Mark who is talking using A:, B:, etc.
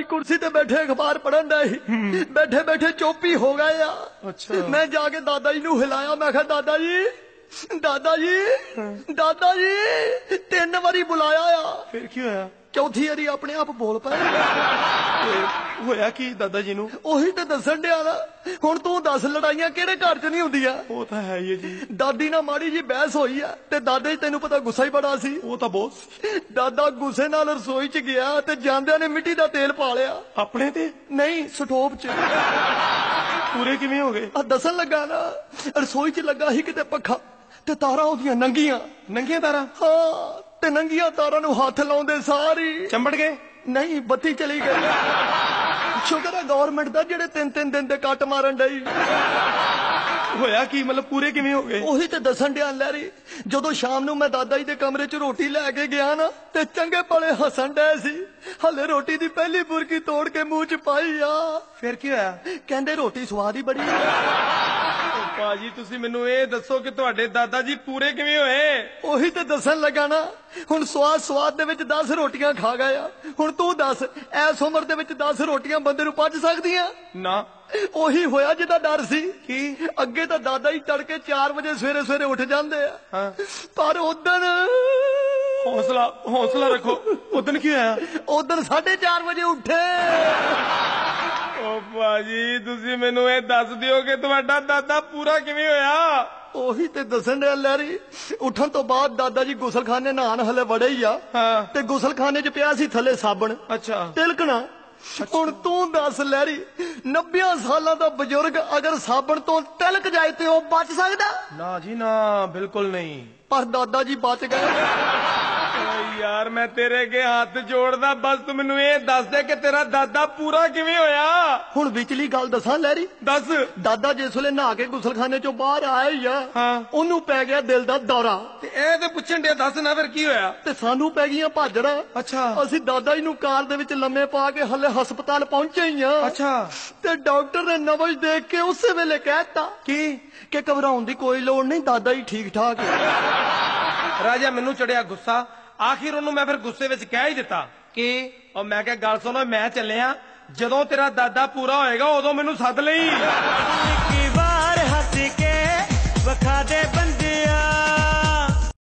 A: कुर्सी ते बैठे अखबार पढ़न डे बैठे बैठे चुप ही हो गए।
B: अच्छा।
A: मैं जाके दादा जी नू हिलाया, मैं कहा दादा जी दादा जी 3 बारी बुलाया आ।
B: फिर की होया?
A: चौथी बारी अपने आप बोल पाए।
B: होया की दादा जी नू?
A: ਉਹੀ ਤੇ ਦੱਸਣ ਡਿਆ ਨਾ। ਹੁਣ ਤੂੰ ਦੱਸ ਲੜਾਈਆਂ ਕਿਹੜੇ ਘਰ 'ਚ ਨਹੀਂ ਹੁੰਦੀਆਂ।
B: ਉਹ ਤਾਂ ਹੈ ਹੀ ਜੀ।
A: ਦਾਦੀ ਨਾਲ ਮਾੜੀ ਜੀ ਬਹਿਸ ਹੋਈ ਆ ਤੇ ਦਾਦੇ 'ਚ ਤੈਨੂੰ ਪਤਾ ਗੁੱਸਾ ਹੀ ਬੜਾ ਸੀ।
B: ਉਹ ਤਾਂ ਬਹੁਤ।
A: ਦਾਦਾ ਗੁੱਸੇ ਨਾਲ ਰਸੋਈ 'ਚ ਗਿਆ ਤੇ ਜਾਂਦਿਆਂ ਨੇ ਮਿੱਟੀ ਦਾ ਤੇਲ ਪਾ ਲਿਆ।
B: ਆਪਣੇ ਤੇ?
A: ਨਹੀਂ, ਸਟੋਵ 'ਚ।
B: ਪੂਰੇ ਕਿਵੇਂ ਹੋ ਗਏ?
A: ਆ ਦੱਸਣ ਲੱਗਾ ਨਾ, ਰਸੋਈ 'ਚ ਲੱਗਾ ਸੀ ਕਿਤੇ ਪੱਖਾ ਤੇ ਤਾਰਾਂ ਉਹਦੀਆਂ ਨੰਗੀਆਂ
B: ਤਾਰਾਂ?
A: ਹਾਂ, ਤੇ ਨੰਗੀਆਂ ਤਾਰਾਂ ਨੂੰ ਹੱਥ ਲਾਉਂਦੇ ਸਾਰੀ
B: ਚੰਬੜ ਗਏ?
A: ਨਹੀਂ, ਬੱਤੀ ਚਲੀ ਗਈ। ਸ਼ੁਕਰ ਹੈ ਗਵਰਨਮੈਂਟ ਦਾ ਜਿਹੜੇ 3-3 ਦਿਨ ਦੇ ਕੱਟ ਮਾਰਨ ਡਈ।
B: ਹੋਇਆ ਕੀ ਮਤਲਬ ਪੂਰੇ ਕਿਵੇਂ ਹੋ ਗਏ?
A: ਉਹੀ ਤੇ ਦੱਸਣ ਡਿਆ ਲਹਿਰੀ। ਜਦੋਂ ਸ਼ਾਮ ਨੂੰ ਮੈਂ ਦਾਦਾ ਜੀ ਦੇ ਕਮਰੇ 'ਚ ਰੋਟੀ ਲੈ ਕੇ ਗਿਆ ਨਾ ਤੇ ਚੰਗੇ ਭਲੇ ਹੱਸਣ ਡਏ ਸੀ। ਹਲੇ ਰੋਟੀ ਦੀ ਪਹਿਲੀ ਬੁਰਕੀ ਤੋੜ ਕੇ ਮੂੰਹ 'ਚ ਪਾਈ ਆ।
B: ਫਿਰ ਕੀ ਹੋਇਆ?
A: ਕਹਿੰਦੇ ਰੋਟੀ ਸਵਾਦ ਹੀ ਬੜੀ।
B: ਭਾਜੀ ਤੁਸੀਂ ਮੈਨੂੰ ਇਹ ਦੱਸੋ ਕਿ ਤੁਹਾਡੇ ਦਾਦਾ ਜੀ ਪੂਰੇ ਕਿਵੇਂ ਹੋਏ?
A: ਉਹੀ ਤੇ ਦੱਸਣ ਲੱਗਾ ਨਾ। ਹੁਣ ਸਵਾਦ ਦੇ ਵਿੱਚ 10 ਰੋਟੀਆਂ ਖਾ ਗਏ ਆ। ਹੁਣ ਤੂੰ ਦੱਸ, ਐਸ ਉਮਰ ਦੇ ਵਿੱਚ 10 ਰੋਟੀਆਂ ਬੰਦੇ ਨੂੰ ਪਚ ਸਕਦੀਆਂ?
B: ਨਾ।
A: ਉਹੀ ਹੋਇਆ ਜਿਹਦਾ ਡਰ ਸੀ।
B: ਕੀ?
A: ਅੱਗੇ ਤਾਂ ਦਾਦਾ ਜੀ ਤੜਕੇ 4 ਵਜੇ ਸਵੇਰੇ ਉੱਠ ਜਾਂਦੇ ਆ।
B: ਹਾਂ।
A: ਪਰ ਉਦਣ
B: ਹੌਸਲਾ ਰੱਖੋ। ਉਦਣ ਕੀ ਹੋਇਆ?
A: ਉਦਣ 4:30 ਵਜੇ ਉੱਠੇ।
B: ਓ ਭਾਜੀ ਤੁਸੀਂ ਮੈਨੂੰ ਇਹ ਦੱਸ ਦਿਓ ਕਿ ਤੁਹਾਡਾ ਦਾਦਾ ਪੂਰਾ ਕਿਵੇਂ ਹੋਇਆ?
A: ਉਹੀ ਤੇ ਦੱਸਣ ਡਿਆ ਲਹਿਰੀ। ਉੱਠਣ ਤੋਂ ਬਾਅਦ ਦਾਦਾ ਜੀ ਗੁਸਲਖਾਨੇ ਨਹਾਣ ਹਲੇ ਵੜੇ ਹੀ ਆ।
B: ਹਾਂ।
A: ਤੇ ਗੁਸਲਖਾਨੇ 'ਚ ਪਿਆ ਸੀ ਥੱਲੇ ਸਾਬਣ।
B: ਅੱਛਾ।
A: ਤਿਲਕਣਾ। ਹੁਣ ਤੂੰ ਦੱਸ ਲਹਿਰੀ, 90 ਸਾਲਾਂ ਦਾ ਬਜ਼ੁਰਗ ਅਗਰ ਸਾਬਣ ਤੋਂ ਤਿਲਕ ਜਾਏ ਤੇ ਉਹ ਬਚ ਸਕਦਾ?
B: ਨਾ ਜੀ ਨਾ, ਬਿਲਕੁਲ ਨਹੀਂ।
A: ਪਰ ਦਾਦਾ ਜੀ ਬਚ ਗਏ।
B: ਯਾਰ ਮੈਂ ਤੇਰੇ ਅੱਗੇ ਹੱਥ ਜੋੜਦਾ, ਬਸ ਤੂੰ ਮੈਨੂੰ ਇਹ ਦੱਸ ਦੇ ਕਿ ਤੇਰਾ ਦਾਦਾ ਪੂਰਾ ਕਿਵੇਂ ਹੋਇਆ?
A: ਹੁਣ ਵਿਚਲੀ ਗੱਲ ਦੱਸਾਂ ਲਹਿਰੀ?
B: ਦੱਸ।
A: ਦਾਦਾ ਜਿਸ ਵੇਲੇ ਨਹਾ ਕੇ ਗੁਸਲਖਾਨੇ 'ਚੋਂ ਬਾਹਰ ਆਇਆ ਹੀ ਆ,
B: ਹਾਂ,
A: ਉਹਨੂੰ ਪੈ ਗਿਆ ਦਿਲ ਦਾ ਦੌਰਾ।
B: ਤੇ ਇਹ ਤੇ ਪੁੱਛਣ ਡਿਆ, ਦੱਸ ਨਾ ਫਿਰ ਕੀ ਹੋਇਆ?
A: ਤੇ ਸਾਨੂੰ ਪੈ ਗਈਆਂ ਭਾਜੜਾਂ।
B: ਅੱਛਾ।
A: ਅਸੀਂ ਦਾਦਾ ਜੀ ਨੂੰ ਕਾਰ ਦੇ ਵਿੱਚ ਲੰਮੇ ਪਾ ਕੇ ਹਲੇ ਹਸਪਤਾਲ ਪਹੁੰਚੇ ਹੀ ਆ।
B: ਅੱਛਾ।
A: ਤੇ ਡਾਕਟਰ ਨੇ ਨਬਜ਼ ਦੇਖ ਕੇ ਉਸੇ ਵੇਲੇ ਕਹਿਤਾ ਕਿ ਘਬਰਾਉਣ ਦੀ ਕੋਈ ਲੋੜ ਨਹੀਂ, ਦਾਦਾ ਜੀ ਠੀਕ ਠਾਕ ਹੈ।
B: ਰਾਜਾ ਮੈਨੂੰ ਚੜਿਆ ਗੁੱਸਾ। ਆਖਿਰ ਉਹਨੂੰ ਮੈਂ ਫਿਰ ਗੁੱਸੇ ਵਿੱਚ ਕਹਿ ਹੀ ਦਿੱਤਾ ਕਿ ਉਹ ਮੈਂ ਕਿਹਾ ਗੱਲ ਸੁਣੋ, ਮੈਂ ਚੱਲਿਆ, ਜਦੋਂ ਤੇਰਾ ਦਾਦਾ ਪੂਰਾ ਹੋਏਗਾ ਉਦੋਂ ਮੈਨੂੰ ਸੱਦ ਲਈ।
C: ਇੱਕ ਵਾਰ ਹੱਸ ਕੇ ਵਖਾ ਦੇ।